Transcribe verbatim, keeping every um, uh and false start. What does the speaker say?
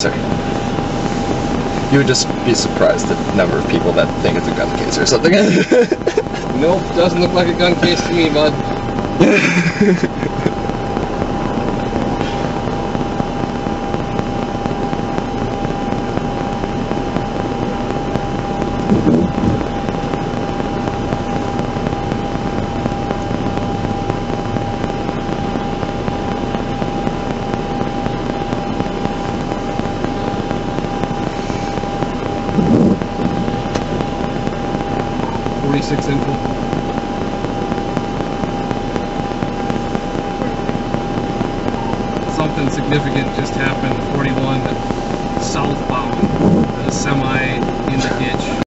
You would just be surprised at the number of people that think it's a gun case or something. Nope, doesn't look like a gun case to me, bud. forty-six info. Something significant just happened. forty-one southbound. The semi in the ditch.